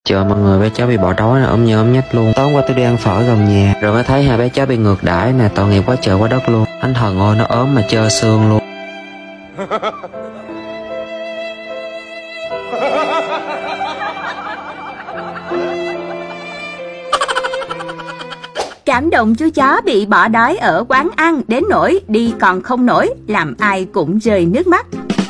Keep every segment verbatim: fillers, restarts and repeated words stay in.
Chờ mọi người, bé cháu bị bỏ đói nè, ốm như ốm nhách luôn. Tối hôm qua tôi đi ăn phở gần nhà, rồi mới thấy hai bé cháu bị ngược đãi nè, tội nghiệp quá trời quá đất luôn. Thánh thần ơi, nó ốm mà trơ xương luôn. Cảm động chú chó bị bỏ đói ở quán ăn đến nỗi đi còn không nổi, làm ai cũng rơi nước mắt.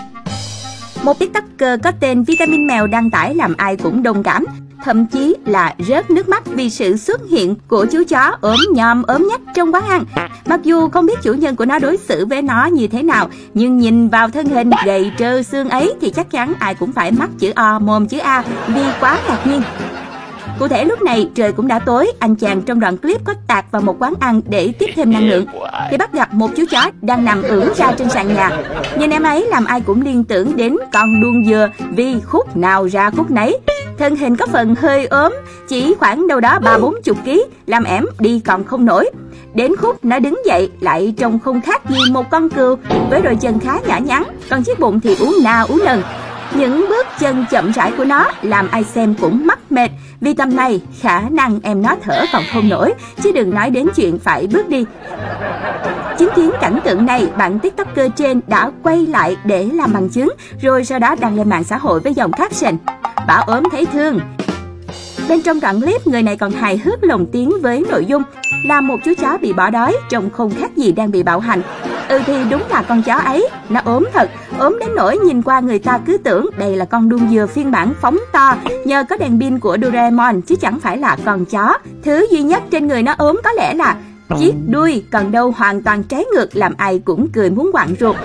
Một TikToker có tên Vitamin Mèo đăng tải làm ai cũng đồng cảm, thậm chí là rớt nước mắt vì sự xuất hiện của chú chó ốm nhom ốm nhách trong quán ăn. Mặc dù không biết chủ nhân của nó đối xử với nó như thế nào, nhưng nhìn vào thân hình gầy trơ xương ấy thì chắc chắn ai cũng phải mắc chữ O mồm chữ A vì quá ngạc nhiên. Cụ thể lúc này trời cũng đã tối, anh chàng trong đoạn clip có tạt vào một quán ăn để tiếp thêm năng lượng thì bắt gặp một chú chó đang nằm ưỡn ra trên sàn nhà. Nhìn em ấy làm ai cũng liên tưởng đến con đuông dừa vì khúc nào ra khúc nấy. Thân hình có phần hơi ốm, chỉ khoảng đâu đó ba bốn chục ký, làm ẻm đi còn không nổi. Đến khúc nó đứng dậy lại trông không khác gì một con cừu với đôi chân khá nhỏ nhắn, còn chiếc bụng thì ú na ú nần. Những bước chân chậm rãi của nó làm ai xem cũng mắc mệt, vì tầm này khả năng em nó thở còn không nổi, chứ đừng nói đến chuyện phải bước đi. Chứng kiến cảnh tượng này, bạn TikToker trên đã quay lại để làm bằng chứng, rồi sau đó đăng lên mạng xã hội với dòng caption: "Bảo ốm thấy thương." Bên trong đoạn clip, người này còn hài hước lồng tiếng với nội dung là một chú chó bị bỏ đói trông không khác gì đang bị bạo hành. Ừ thì đúng là con chó ấy, nó ốm thật, ốm đến nỗi nhìn qua người ta cứ tưởng đây là con đuông dừa phiên bản phóng to nhờ có đèn pin của Doraemon, chứ chẳng phải là con chó. Thứ duy nhất trên người nó ốm có lẽ là chiếc đuôi, còn đâu hoàn toàn trái ngược, làm ai cũng cười muốn quặn ruột.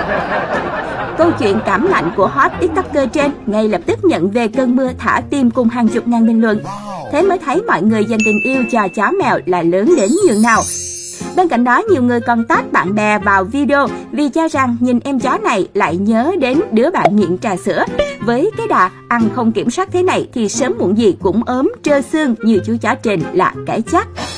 Câu chuyện cảm lạnh của hot TikToker trên ngay lập tức nhận về cơn mưa thả tim cùng hàng chục ngàn bình luận. Thế mới thấy mọi người dành tình yêu cho chó mèo là lớn đến nhường nào. Bên cạnh đó, nhiều người còn tag bạn bè vào video vì cho rằng nhìn em chó này lại nhớ đến đứa bạn nghiện trà sữa. Với cái đà ăn không kiểm soát thế này thì sớm muộn gì cũng ốm trơ xương như chú chó trên là cái chắc.